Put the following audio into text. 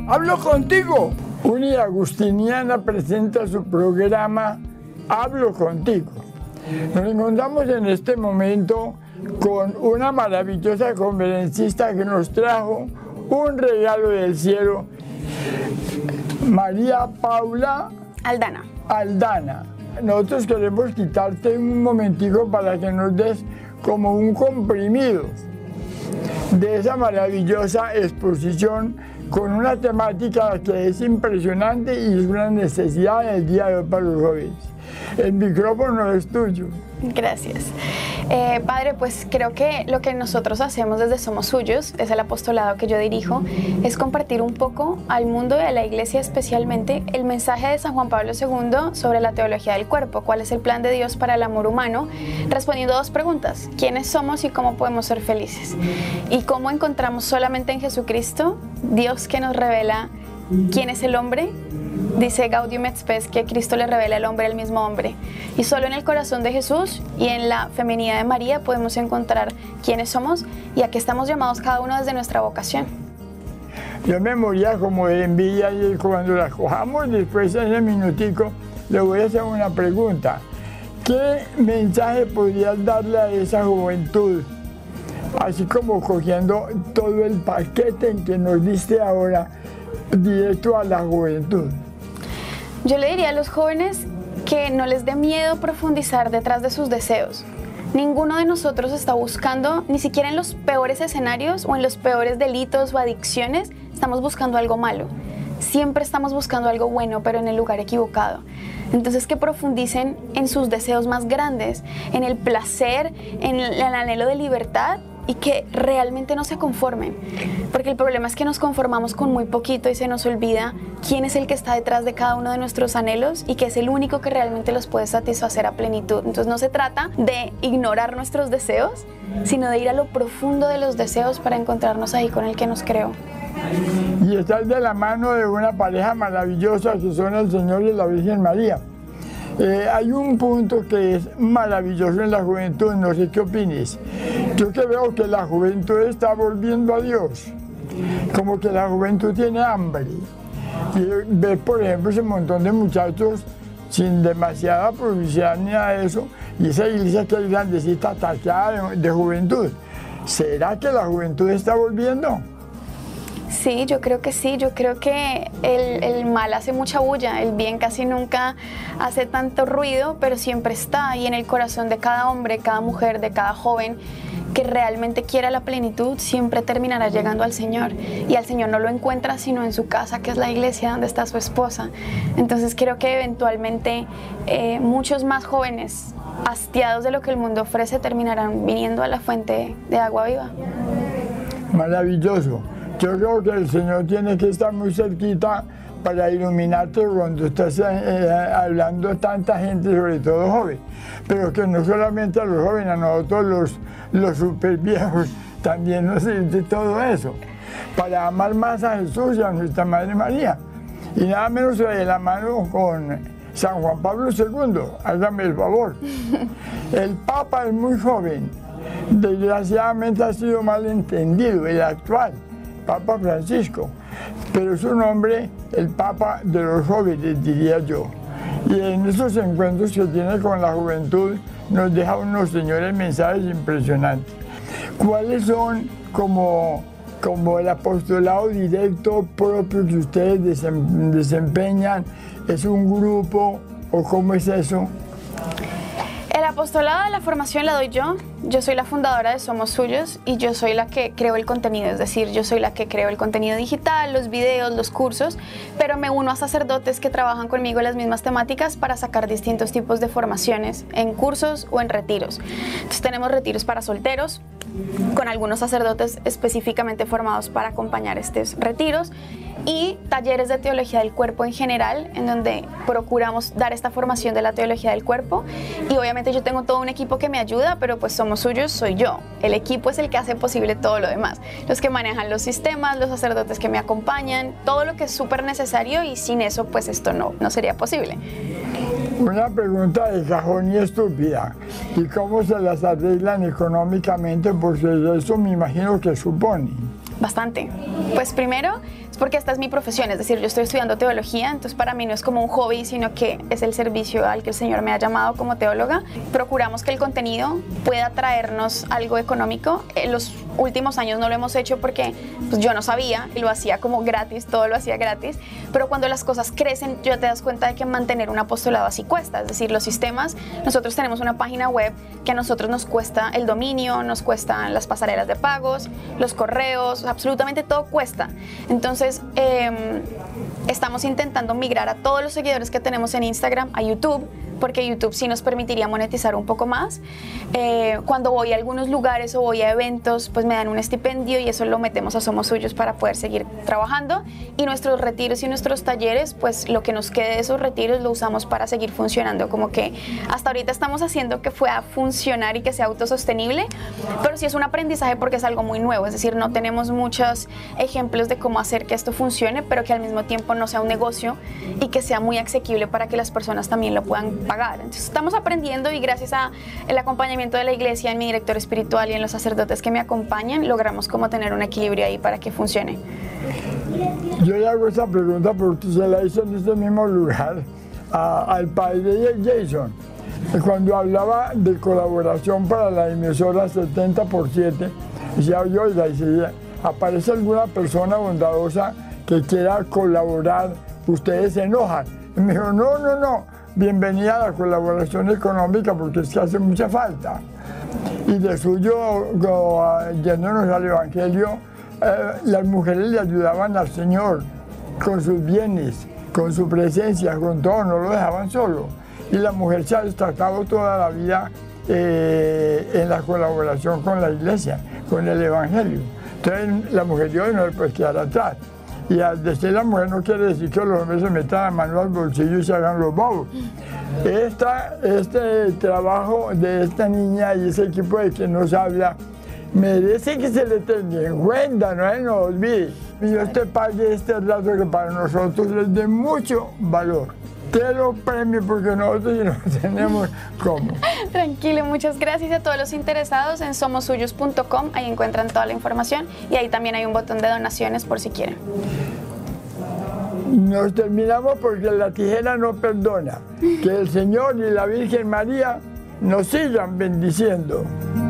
Hablo contigo. Unidad Agustiniana presenta su programa Hablo contigo. Nos encontramos en este momento con una maravillosa conferencista que nos trajo un regalo del cielo, María Paula Aldana. Nosotros queremos quitarte un momentico para que nos des como un comprimido de esa maravillosa exposición con una temática que es impresionante y es una necesidad del día de hoy para los jóvenes. El micrófono es tuyo. Gracias. Padre, pues creo que lo que nosotros hacemos desde Somos Suyos, es el apostolado que yo dirijo, es compartir un poco al mundo y a la iglesia especialmente el mensaje de San Juan Pablo II sobre la teología del cuerpo, cuál es el plan de Dios para el amor humano, respondiendo a dos preguntas: ¿quiénes somos y cómo podemos ser felices? Y cómo encontramos solamente en Jesucristo, Dios que nos revela quién es el hombre. Dice Gaudium et Spes que Cristo le revela al hombre el mismo hombre. Y solo en el corazón de Jesús y en la feminidad de María podemos encontrar quiénes somos y a qué estamos llamados cada uno desde nuestra vocación. Yo me moría como de envidia y cuando la cojamos después en ese minutico le voy a hacer una pregunta. ¿Qué mensaje podrías darle a esa juventud? Así como cogiendo todo el paquete en que nos diste ahora directo a la juventud. Yo le diría a los jóvenes que no les dé miedo profundizar detrás de sus deseos. Ninguno de nosotros está buscando, ni siquiera en los peores escenarios o en los peores delitos o adicciones, estamos buscando algo malo. Siempre estamos buscando algo bueno, pero en el lugar equivocado. Entonces que profundicen en sus deseos más grandes, en el placer, en el anhelo de libertad, y que realmente no se conformen, porque el problema es que nos conformamos con muy poquito y se nos olvida quién es el que está detrás de cada uno de nuestros anhelos y que es el único que realmente los puede satisfacer a plenitud. Entonces no se trata de ignorar nuestros deseos, sino de ir a lo profundo de los deseos para encontrarnos ahí con el que nos creó. Y estar de la mano de una pareja maravillosa que son el Señor y la Virgen María. Hay un punto que es maravilloso en la juventud, no sé qué opines. Yo que veo que la juventud está volviendo a Dios, como que la juventud tiene hambre. Y ves, por ejemplo, ese montón de muchachos sin demasiada publicidad ni nada de eso, y esa iglesia que es grandecita, ataqueada de juventud. ¿Será que la juventud está volviendo? Sí, yo creo que sí. Yo creo que el mal hace mucha bulla, el bien casi nunca hace tanto ruido, pero siempre está ahí en el corazón de cada hombre, cada mujer, de cada joven que realmente quiera la plenitud, siempre terminará llegando al Señor. Y al Señor no lo encuentra sino en su casa, que es la iglesia donde está su esposa. Entonces creo que eventualmente muchos más jóvenes, hastiados de lo que el mundo ofrece, terminarán viniendo a la fuente de agua viva. Maravilloso. Yo creo que el Señor tiene que estar muy cerquita para iluminarte cuando estás hablando a tanta gente, sobre todo joven. Pero que no solamente a los jóvenes, a nosotros los super viejos también nos sirve todo eso. Para amar más a Jesús y a nuestra Madre María. Y nada menos de la mano con San Juan Pablo II, hágame el favor. El Papa es muy joven. Desgraciadamente ha sido mal entendido, el actual Papa Francisco, pero es un hombre, el Papa de los jóvenes, diría yo. Y en esos encuentros que tiene con la juventud nos deja unos señores mensajes impresionantes. ¿Cuáles son como el apostolado directo propio que ustedes desempeñan? ¿Es un grupo o cómo es eso? El apostolado de la formación la doy yo. Yo soy la fundadora de Somos Suyos y yo soy la que creo el contenido, es decir, yo soy la que creo el contenido digital, los videos, los cursos, pero me uno a sacerdotes que trabajan conmigo en las mismas temáticas para sacar distintos tipos de formaciones en cursos o en retiros. Entonces tenemos retiros para solteros, con algunos sacerdotes específicamente formados para acompañar estos retiros, y talleres de teología del cuerpo en general, en donde procuramos dar esta formación de la teología del cuerpo. Y obviamente yo tengo todo un equipo que me ayuda, pero pues Somos Suyos soy yo. El equipo es el que hace posible todo lo demás. Los que manejan los sistemas, los sacerdotes que me acompañan, todo lo que es súper necesario, y sin eso pues esto no sería posible. Una pregunta de cajón y estúpida. ¿Y cómo se las arreglan económicamente? Porque eso me imagino que supone. Bastante. Pues primero, es porque esta es mi profesión, es decir, yo estoy estudiando teología, entonces para mí no es como un hobby, sino que es el servicio al que el Señor me ha llamado como teóloga. Procuramos que el contenido pueda traernos algo económico. En los últimos años no lo hemos hecho porque pues, yo no sabía y lo hacía como gratis, todo lo hacía gratis, pero cuando las cosas crecen ya te das cuenta de que mantener un apostolado así cuesta, es decir, los sistemas, nosotros tenemos una página web que a nosotros nos cuesta el dominio, nos cuestan las pasarelas de pagos, los correos, absolutamente todo cuesta. Entonces, estamos intentando migrar a todos los seguidores que tenemos en Instagram a YouTube, porque YouTube sí nos permitiría monetizar un poco más. Cuando voy a algunos lugares o voy a eventos, pues me dan un estipendio y eso lo metemos a Somos Suyos para poder seguir trabajando. Y nuestros retiros y nuestros talleres, pues lo que nos quede de esos retiros lo usamos para seguir funcionando. Como que hasta ahorita estamos haciendo que pueda funcionar y que sea autosostenible, pero sí es un aprendizaje porque es algo muy nuevo. Es decir, no tenemos muchos ejemplos de cómo hacer que esto funcione, pero que al mismo tiempo no sea un negocio y que sea muy asequible para que las personas también lo puedan pagar. Entonces estamos aprendiendo y gracias al acompañamiento de la iglesia, en mi director espiritual y en los sacerdotes que me acompañan, logramos como tener un equilibrio ahí para que funcione. Yo le hago esa pregunta porque se la hice en este mismo lugar al padre de Jason. Cuando hablaba de colaboración para la emisora 70x7, decía, oiga, y si aparece alguna persona bondadosa que quiera colaborar, ustedes se enojan. Y me dijo, no. Bienvenida a la colaboración económica porque es que hace mucha falta. Y de suyo, yéndonos al Evangelio, las mujeres le ayudaban al Señor con sus bienes, con su presencia, con todo, no lo dejaban solo. Y la mujer se ha destacado toda la vida en la colaboración con la iglesia, con el Evangelio. Entonces la mujer de hoy no le puede quedar atrás. Y al decir la mujer no quiere decir que los hombres se metan la mano al bolsillo y se hagan los bobos. Este trabajo de esta niña y ese equipo de que nos habla merece que se le tenga en cuenta, no se nos olvide. Y Dios te pague este rato que para nosotros es de mucho valor. Te lo premio porque nosotros no tenemos cómo. Tranquilo, muchas gracias a todos los interesados en somossuyos.com. Ahí encuentran toda la información y ahí también hay un botón de donaciones por si quieren. Nos terminamos porque la tijera no perdona. Que el Señor y la Virgen María nos sigan bendiciendo.